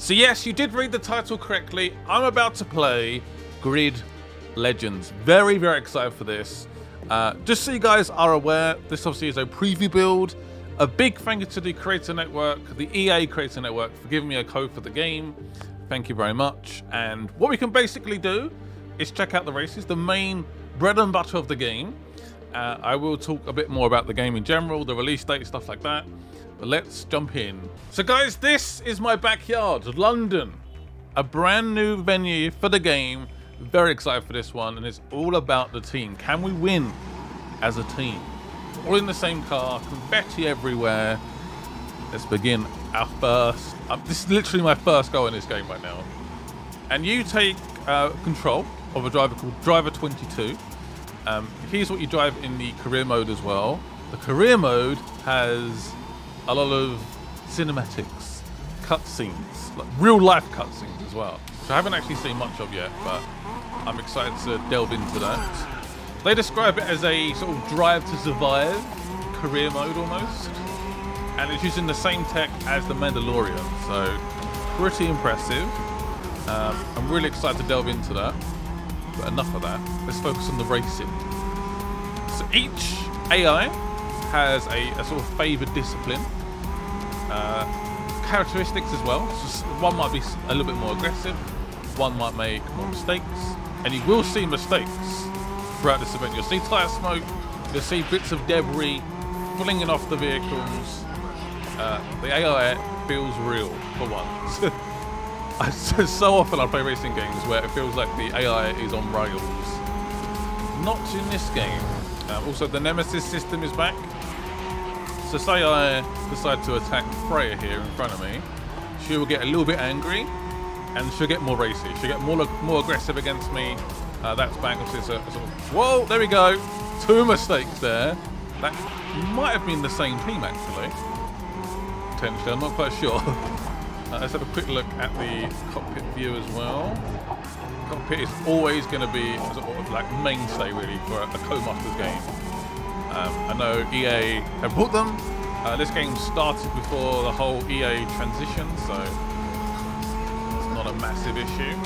So yes, you did read the title correctly. I'm about to play Grid Legends. Very, very excited for this. Just so you guys are aware, this obviously is a preview build. A big thank you to the Creator Network, the EA Creator Network, for giving me a code for the game. Thank you very much. And what we can basically do is check out the races, the main bread and butter of the game. I will talk a bit more about the game in general, the release date, stuff like that. But let's jump in. So guys, this is my backyard, London. A brand new venue for the game. Very excited for this one, and it's all about the team. Can we win as a team? All in the same car, confetti everywhere. Let's begin our first. This is literally my first go in this game right now. And you take control of a driver called Driver 22. Here's what you drive in the career mode as well. The career mode has a lot of cinematics, cutscenes, like real life cutscenes as well, which I haven't actually seen much of yet, but I'm excited to delve into that. They describe it as a sort of drive to survive career mode almost, and it's using the same tech as the Mandalorian, so pretty impressive. I'm really excited to delve into that, but enough of that. Let's focus on the racing. So each AI has a sort of favoured discipline, characteristics as well. So one might be a little bit more aggressive, one might make more mistakes, and you will see mistakes throughout this event. You'll see tyre smoke, you'll see bits of debris flinging off the vehicles. The AI feels real for once. So often I play racing games where it feels like the AI is on rails. Not in this game. Also, the Nemesis system is back. So say I decide to attack Freya here in front of me, she will get a little bit angry and she'll get more racy. She'll get more aggressive against me. That's back. It's a sort of, whoa, there we go. 2 mistakes there. That might have been the same team actually. Potentially, I'm not quite sure. Let's have a quick look at the cockpit view as well. Cockpit is always going to be a sort of like mainstay really for a co-masters game. I know EA have bought them. This game started before the whole EA transition, so it's not a massive issue.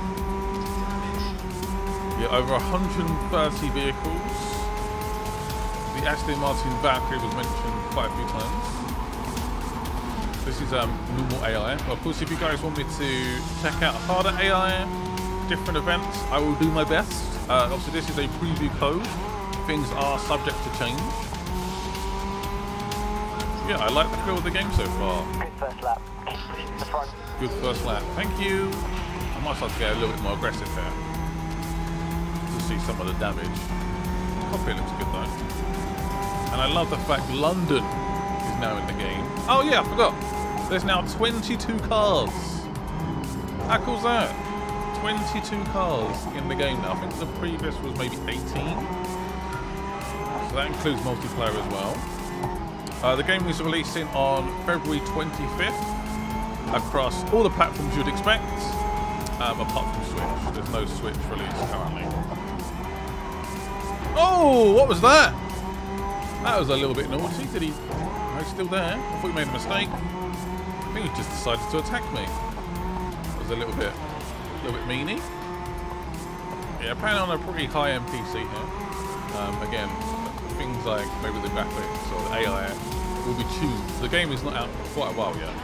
Yeah, over 130 vehicles. The Aston Martin Valkyrie was mentioned quite a few times. This is normal AI. Well, of course, if you guys want me to check out harder AI, different events, I will do my best. Obviously, this is a preview code. Things are subject to change. Yeah, I like the feel of the game so far. Good first lap. The front. Good first lap. Thank you. I might start to get a little bit more aggressive here to see some of the damage. The cockpit looks good though. And I love the fact London is now in the game. Oh yeah, I forgot. There's now 22 cars. How cool's that? 22 cars in the game now. I think the previous was maybe 18. So that includes multiplayer as well. The game is releasing on February 25th across all the platforms you'd expect, apart from Switch. There's no Switch release currently. Oh, what was that? That was a little bit naughty. Did he? No, he's still there. I thought he made a mistake. I think he just decided to attack me. It was a little bit meany. Yeah, playing on a pretty high-end PC here. Again, things like maybe the graphics or the AI will be tuned. The game is not out for quite a while yet.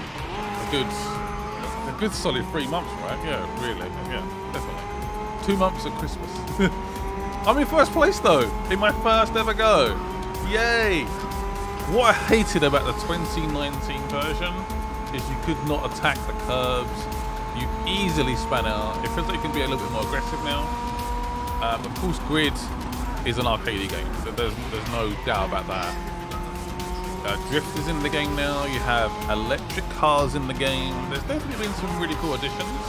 A good solid 3 months, right? Yeah, really. Yeah, definitely. 2 months at Christmas. I'm in first place though, in my first ever go. Yay! What I hated about the 2019 version is you could not attack the curbs. You easily span out. It feels like you can be a little bit more aggressive now. Of course, Grid is an arcade game, so there's no doubt about that. Drift is in the game now. You have electric cars in the game. There's definitely been some really cool additions.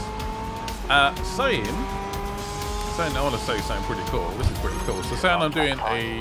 I want to say something pretty cool. This is pretty cool. So say I'm doing a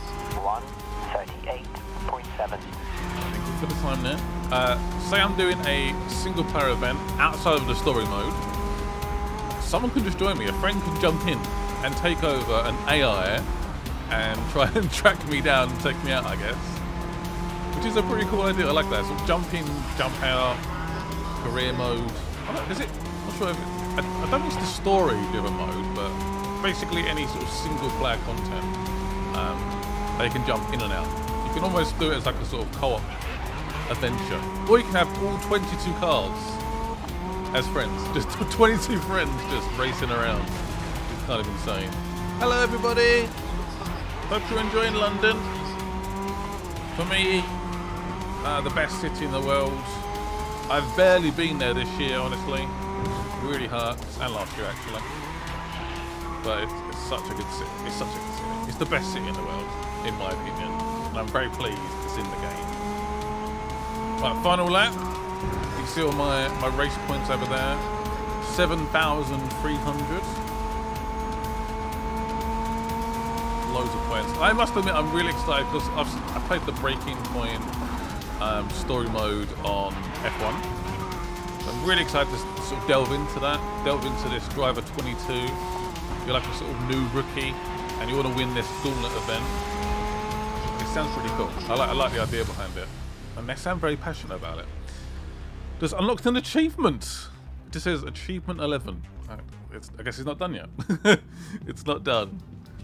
1:38.7. Thank you for the time there. Say I'm doing a single player event outside of the story mode. Someone can just join me. A friend can jump in and take over an AI and try and track me down and take me out, I guess. Which is a pretty cool idea. I like that. So jump in, jump out. career mode. Is it? I'm not sure if I don't think it's the story-driven mode, but basically any sort of single-player content, they can jump in and out. You can almost do it as like a sort of co-op adventure, or you can have all 22 cars as friends, just 22 friends just racing around. It's kind of insane. Hello, everybody. Hope you're enjoying London. For me, the best city in the world. I've barely been there this year, honestly. Really hurts, and last year actually. But it's such a good city. It's such a good city. It's the best city in the world, in my opinion. And I'm very pleased it's in the game. Right, final lap. You can see all my race points over there. 7,300. Loads of points. I must admit, I'm really excited because I played the Breaking Point story mode on F1. So I'm really excited to sort of delve into that, delve into this Driver 22. You're like a sort of new rookie, and you want to win this gauntlet event. It sounds pretty cool. I like the idea behind it, and they sound very passionate about it. Just unlocked an achievement. It just says achievement 11. I guess it's not done yet. It's not done.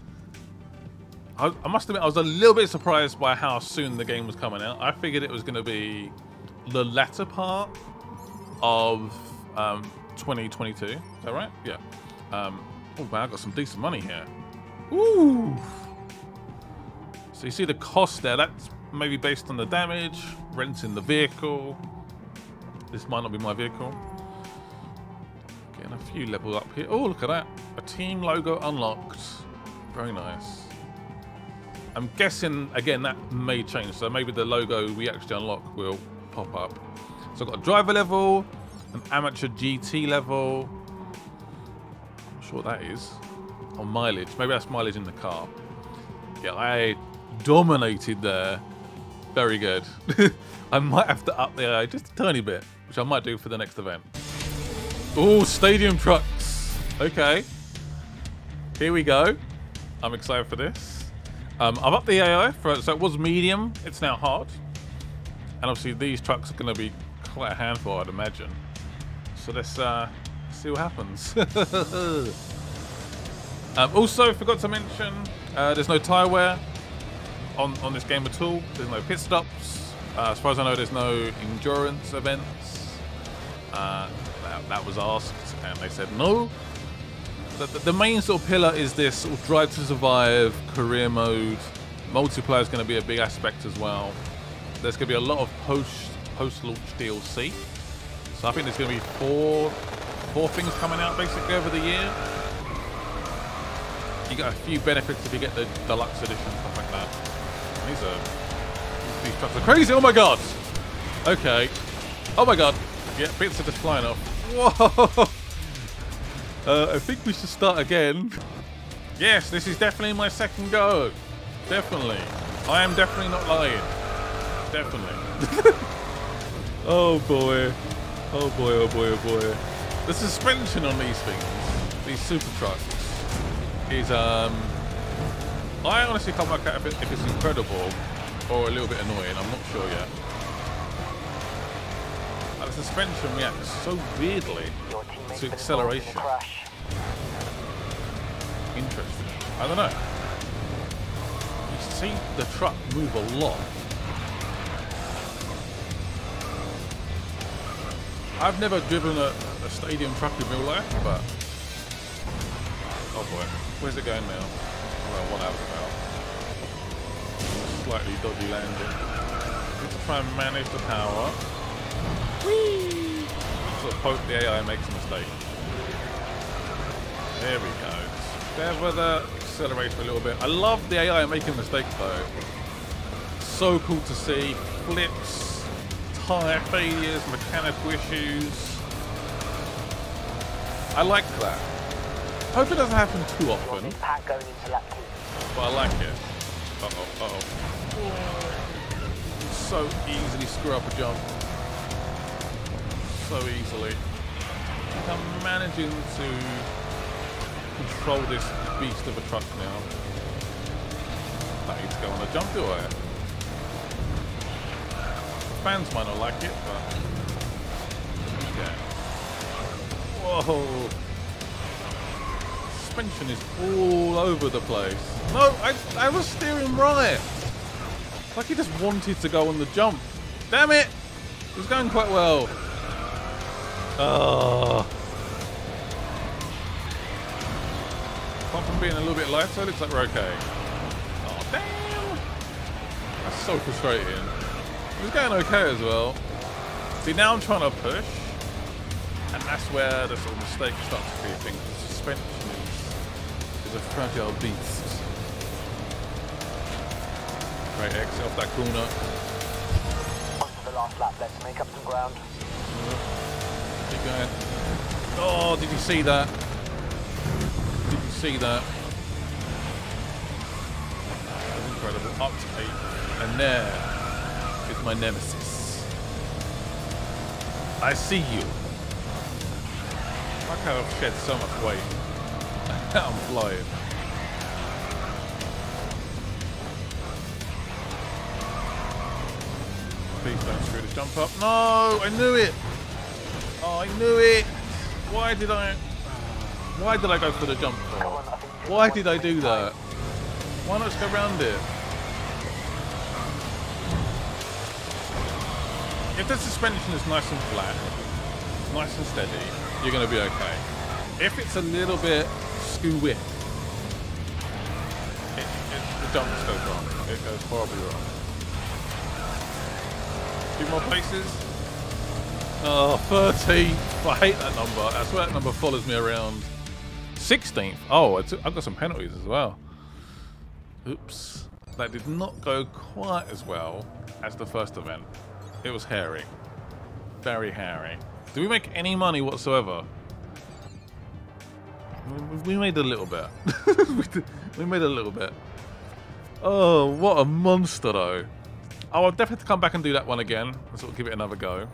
I must admit, I was a little bit surprised by how soon the game was coming out. I figured it was going to be the latter part of 2022. Is that right? Yeah. Oh man, I got some decent money here. Ooh. So you see the cost there. That's maybe based on the damage, renting the vehicle. This might not be my vehicle. Getting a few levels up here. Oh, look at that. A team logo unlocked. Very nice. I'm guessing, again, that may change. So maybe the logo we actually unlock will pop up. So I've got a driver level, an amateur GT level. I'm not sure what that is. Or mileage. Maybe that's mileage in the car. Yeah, I dominated there. Very good. I might have to up the AI just a tiny bit, which I might do for the next event. Oh, stadium trucks. Okay. Here we go. I'm excited for this. I've upped the AI, so it was medium, it's now hard. And obviously these trucks are going to be quite a handful, I'd imagine. So let's see what happens. Also, forgot to mention, there's no tyre wear on this game at all. There's no pit stops. As far as I know, there's no endurance events. That was asked, and they said no. The main sort of pillar is this sort of drive to survive career mode. Multiplayer is going to be a big aspect as well. There's going to be a lot of post-launch DLC. So I think there's going to be four things coming out basically over the year. You get a few benefits if you get the deluxe edition, stuff like that. These trucks are crazy. Oh my god. Okay. Oh my god. Yeah, bits are just flying off. Whoa. I think we should start again. Yes, this is definitely my second go. Definitely. I am definitely not lying. Definitely. Oh boy. Oh boy, oh boy, oh boy. The suspension on these things, these super trucks, is I honestly can't work out if it's incredible or a little bit annoying. I'm not sure yet. The suspension reacts so weirdly to acceleration. Interesting. I don't know. You see the truck move a lot. I've never driven a stadium truck in real life, but oh boy, where's it going now? Well, 1 hour about. Slightly dodgy landing. Need to try and manage the power. Whee! Sort of hope the AI makes a mistake. There we go. There the accelerator a little bit. I love the AI making mistakes though. So cool to see. Flips, tyre failures, mechanical issues. I like that. Hope it doesn't happen too often. But I like it. Uh-oh, uh-oh. So easily screw up a jump. So easily. I'm managing to control this beast of a truck now. I need to go on a jump, do I? Fans might not like it, but Oh. Suspension is all over the place. No, I was steering right. It's like he just wanted to go on the jump. Damn it! It was going quite well. Oh. Apart from being a little bit lighter, looks like we're okay. Oh, damn! That's so frustrating. It was going okay as well. See, now I'm trying to push. And that's where the sort of mistake starts creeping. The suspension is a fragile beast. Right, exit off that corner. On to the last lap, let's make up some ground. Keep going. Oh, did you see that? Did you see that? That was incredible. Up to 8. And there is my Nemesis. I see you. Like how I've shed so much weight. I'm flying. Please don't screw this jump up. No, I knew it. Oh, I knew it. Why did I go for the jump? Why did I do that? Why not just go around it? If the suspension is nice and flat, nice and steady, you're going to be okay. If it's a little bit skewy, the jump just goes wrong. It goes horribly wrong. 2 more places. Oh, 13th. I hate that number. I swear that number follows me around. 16th. Oh, I've got some penalties as well. Oops. That did not go quite as well as the first event. It was hairy. Very hairy. Did we make any money whatsoever? We made a little bit. We made a little bit. Oh, what a monster though. Oh, I'll definitely have to come back and do that one again. And sort of give it another go.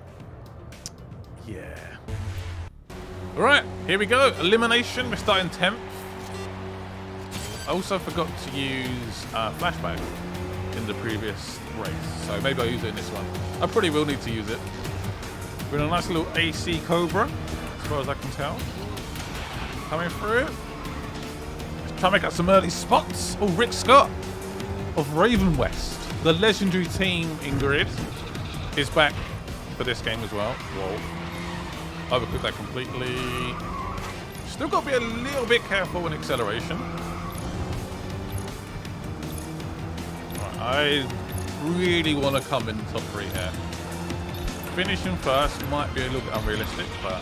Yeah. Alright, here we go. Elimination. We're starting 10th. I also forgot to use flashback in the previous race. So maybe I'll use it in this one. I probably will need to use it. We're in a nice little AC Cobra, as far as I can tell. Coming through. Let's try and make out some early spots. Oh, Rick Scott of Raven West. The legendary team in Grid is back for this game as well. Whoa. Overcooked that completely. Still got to be a little bit careful in acceleration. I really want to come in the top 3 here. Finishing first might be a little bit unrealistic, but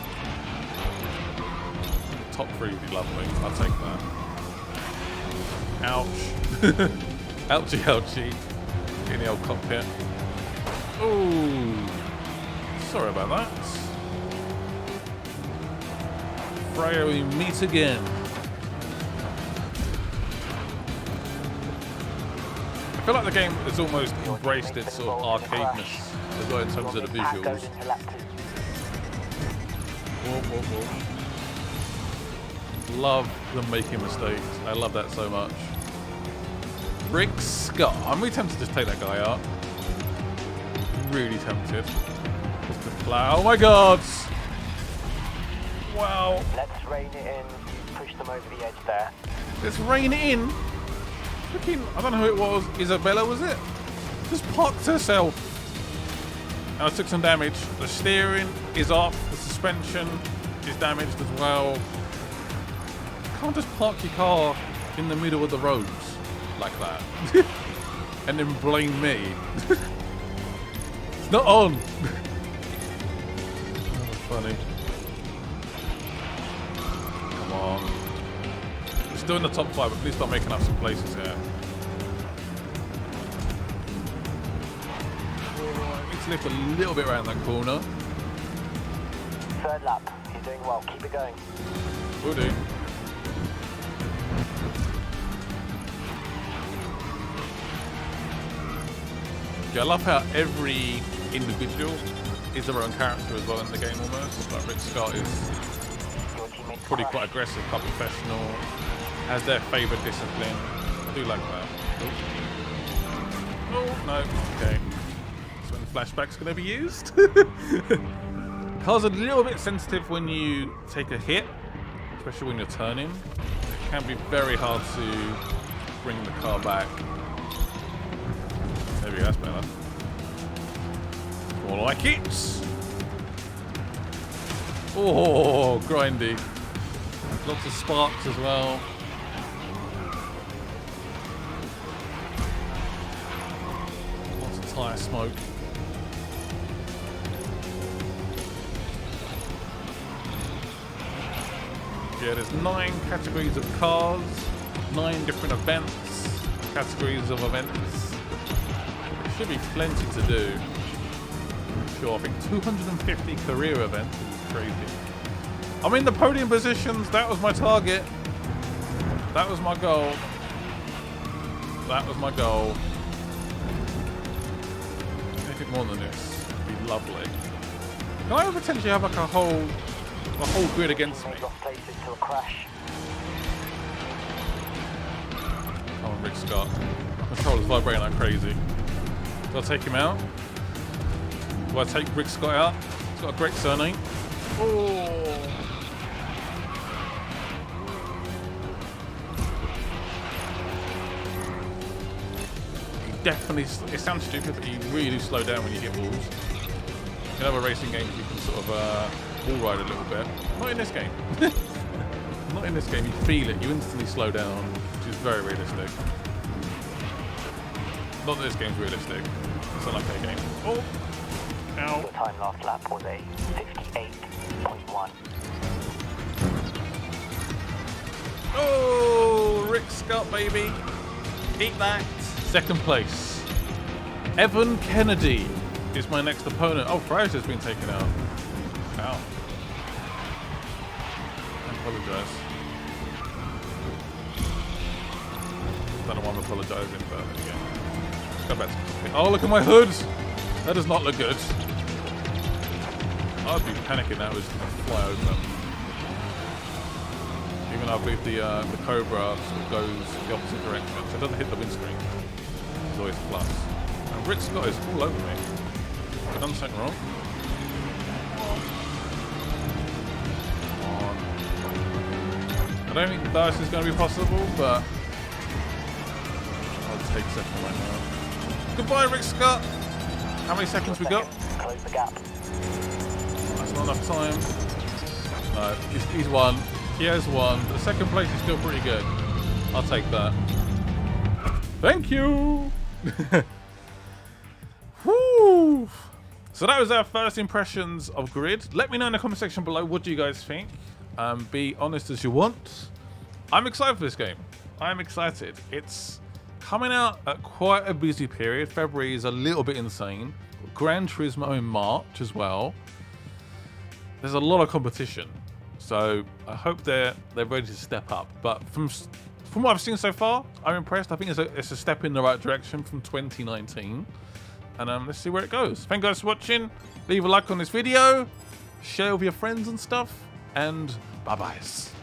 top 3 would be lovely. I'll take that. Ouch. Ouchie, ouchie. In the old cockpit. Ooh. Sorry about that. Freya, we meet again. I feel like the game has almost embraced its sort of arcadeness as well in terms of the visuals. Whoa, whoa, whoa. Love them making mistakes. I love that so much. Rick Scott. I'm really tempted to just take that guy out. Really tempted. Just to fly. Oh my god! Wow. Let's rein it in. Push them over the edge there. Let's rein it in. Freaking, I don't know who it was. Isabella, was it? Just parked herself. And I took some damage. The steering is off. The suspension is damaged as well. You can't just park your car in the middle of the roads like that. And then blame me. It's not on. Oh, funny. Come on. We're still in the top 5, but please start making up some places here. Need to lift a little bit around that corner. 3rd lap. You're doing well. Keep it going. Will do. Yeah, I love how every individual is their own character as well in the game almost. Like Rick Scott is probably quite aggressive, quite professional, has their favourite discipline. I do like that. Oh, no, okay. That's when flashback's going to be used. Car's a little bit sensitive when you take a hit, especially when you're turning. It can be very hard to bring the car back. There we go, that's better. More like it. Oh, grindy. Lots of sparks as well. Lots of tyre smoke. Yeah, there's 9 categories of cars, 9 different events, categories of events. There should be plenty to do. Sure, I think 250 career events is crazy. I'm in the podium positions. That was my target. That was my goal. That was my goal. Anything more than this would be lovely. Can I potentially have like a whole grid against me? Come on, Rick Scott. My controller's vibrating like crazy. Do I take him out? Do I take Rick Scott out? He's got a great surname. Oh. He definitely, it sounds stupid, but you really do slow down when you hit walls. In other racing games, you can sort of wall ride a little bit. Not in this game. Not in this game. You feel it. You instantly slow down, which is very realistic. Not that this game's realistic. It's an arcade game. Oh! Ow. Your time last lap was a 58.1. Oh! Rick Scott, baby. Eat that. Second place. Evan Kennedy is my next opponent. Oh, Fryer's has been taken out. Ow. I apologise. Don't know why I'm apologising, but again. Go back to oh, look at my hood! That does not look good. I'd be panicking that was going to fly over. Even though I believe the Cobra sort of goes the opposite direction, so it doesn't hit the windscreen. It's always a plus. And Rick Scott is all over me. I've done something wrong. Come on. I don't think this is going to be possible, but I'll take second right now. Goodbye, Rick Scott. How many seconds we got? Close the gap. That's not enough time. No, he's won. He has won. The second place is still pretty good. I'll take that. Thank you. Woo. So that was our first impressions of Grid. Let me know in the comment section below, what do you guys think? Be honest as you want. I'm excited for this game. I'm excited. It's coming out at quite a busy period. February is a little bit insane. Gran Turismo in March as well. There's a lot of competition, so I hope they're ready to step up. But from what I've seen so far, I'm impressed. I think it's a step in the right direction from 2019. And let's see where it goes. Thank you guys for watching. Leave a like on this video, share with your friends and stuff, and bye-byes.